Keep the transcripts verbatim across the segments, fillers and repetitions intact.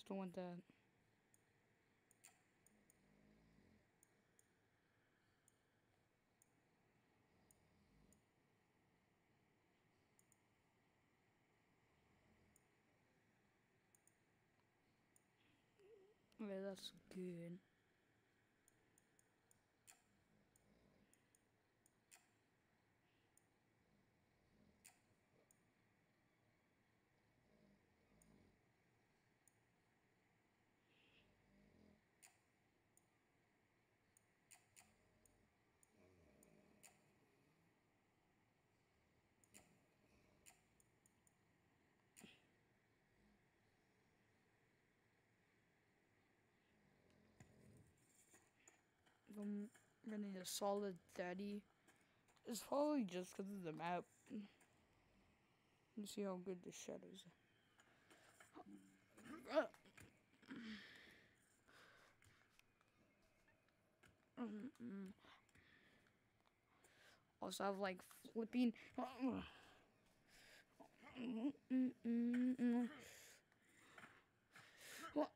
just don't want that. Okay, that's good. If I'm running a solid thirty, it's probably just because of the map. You see how good the shadows are. Also, I have like flipping. What?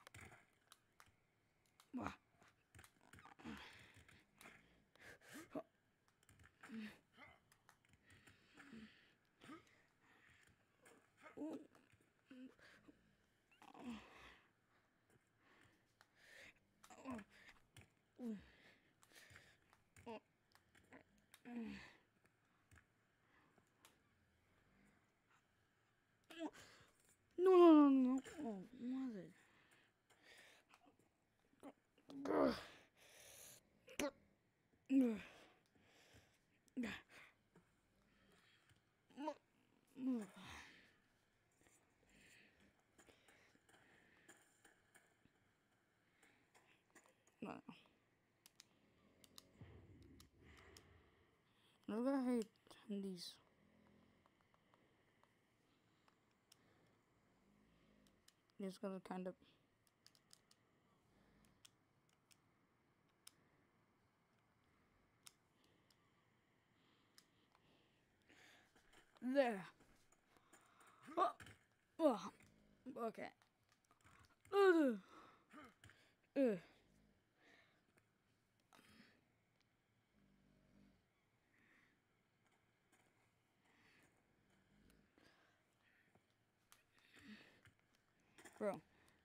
No, no, no, no. Oh, mother. No. I'm gonna hate these. Just gonna kind of. There. Oh, oh. Okay. Uh, uh. Bro.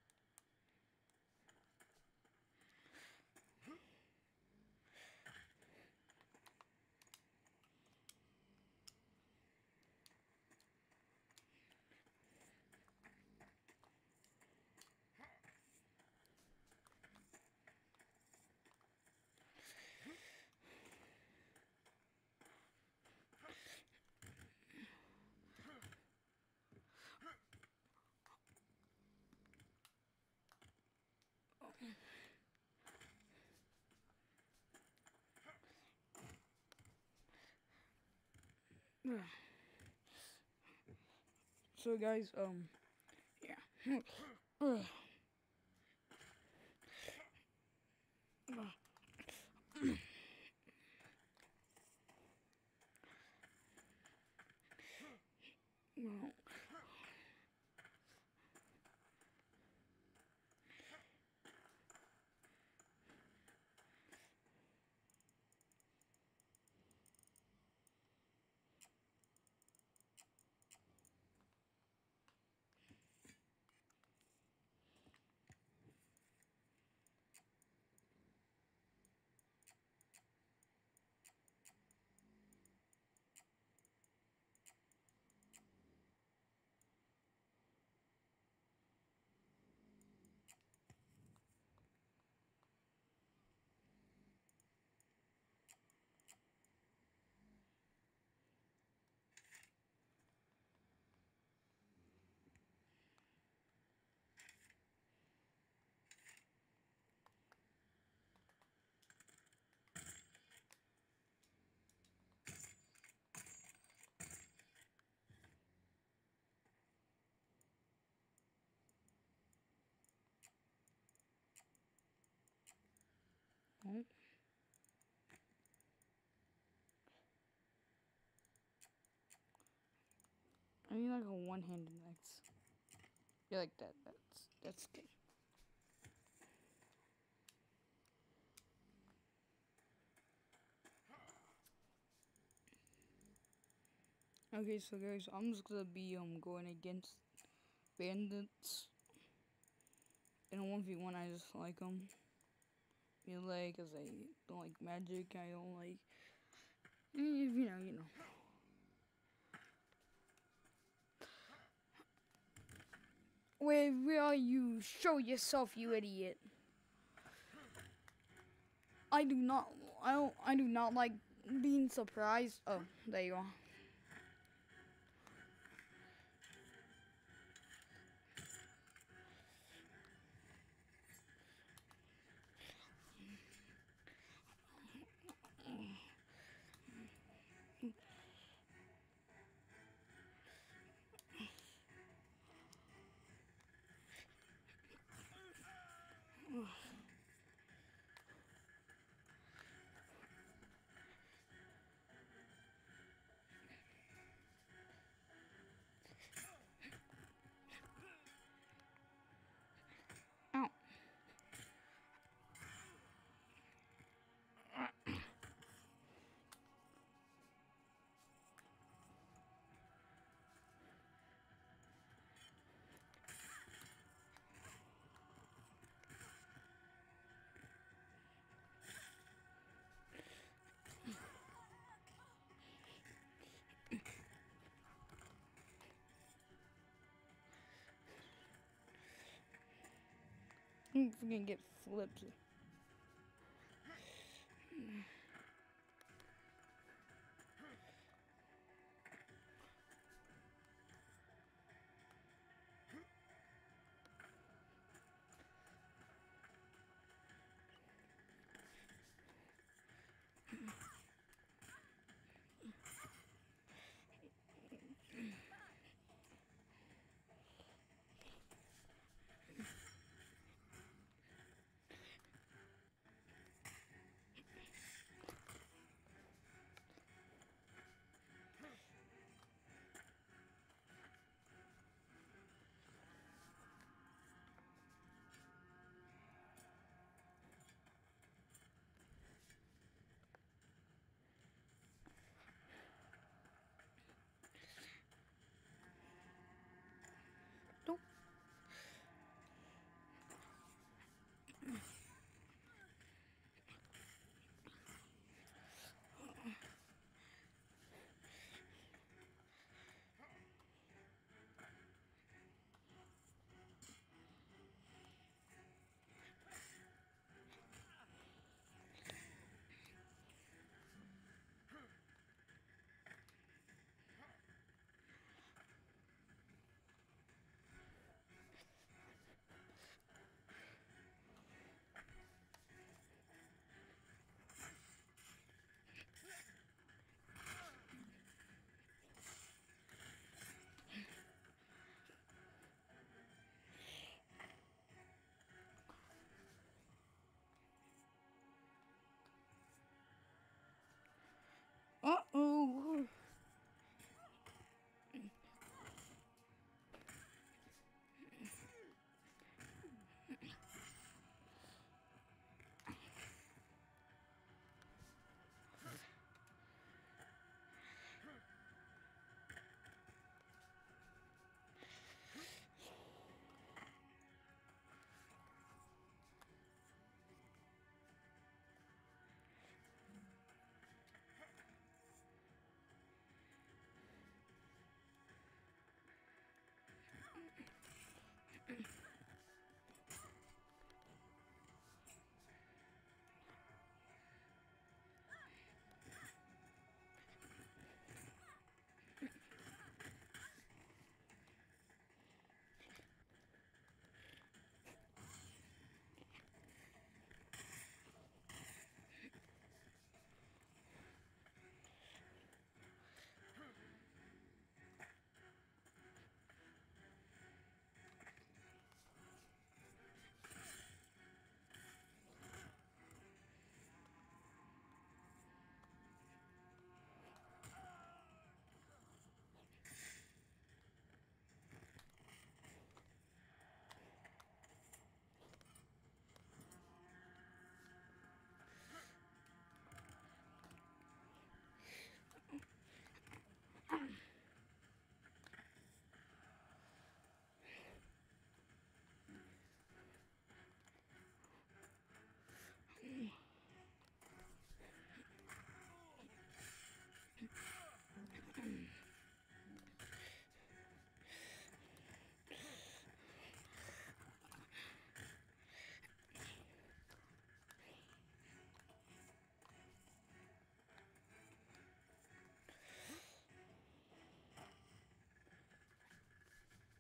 So guys, um, yeah. Uh. No. Oh. I need like a one-handed axe. You like that? That's that's good. Okay, so guys, I'm just gonna be um going against bandits in a one v one. I just like them. You like, cause I don't like magic. I don't like, you know, you know. Where where are you? Show yourself, you idiot! I do not. I don't. I do not like being surprised. Oh, there you are. Ow. I'm gonna get flipped.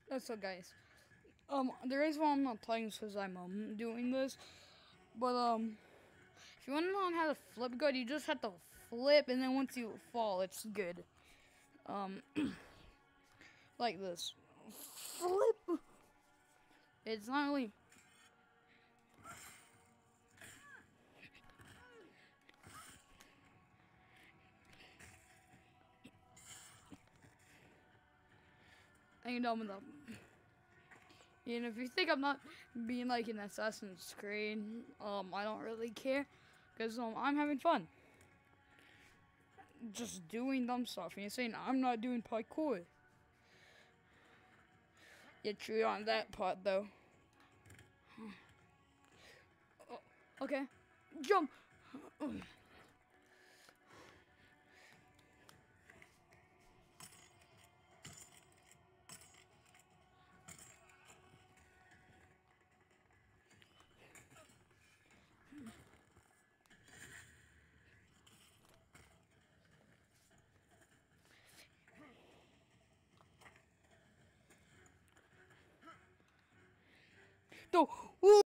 That's so, guys. Um, the reason why I'm not playing is because I'm um doing this. But um, if you want to know how to flip good, you just have to flip, and then once you fall, it's good. Um, like this. Flip. It's not really. I can dumb it up. And if you think I'm not being like an Assassin's Creed, um, I don't really care, cause um, I'm having fun. Just doing dumb stuff, and you're saying I'm not doing parkour. You're true on that part, though. Okay, jump. No.